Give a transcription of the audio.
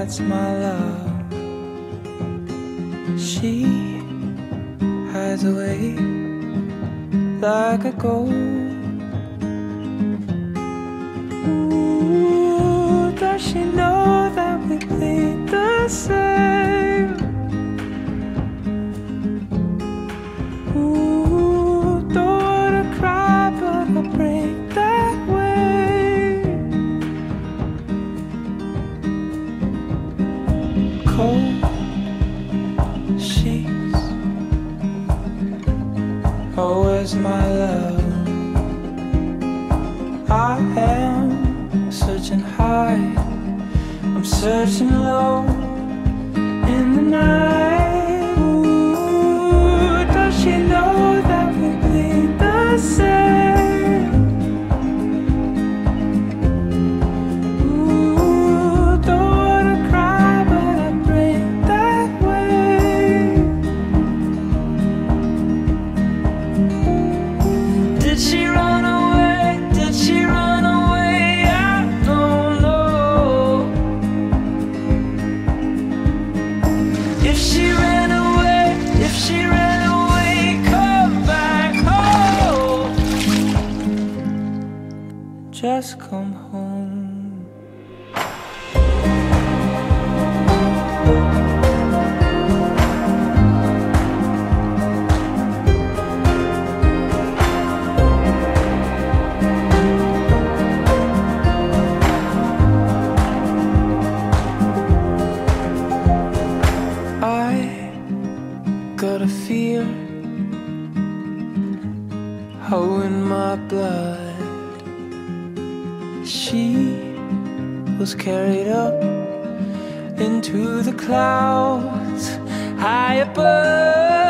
that's my love. She hides away like a ghost. Ooh, does she know that we bleed the same? Ooh, don't wanna cry, but I'll break that way. Cold sheets, oh, where's my love? I am searching high, I'm searching low in the night. Ooh, does she know that we bleed the same? Ooh, don't wanna cry, but I break that way. Did she run away? Did she run away? I don't know. If she ran away, if she ran away, come back home. Just come home. I got a fear, oh, in my blood. She was carried up into the clouds high above.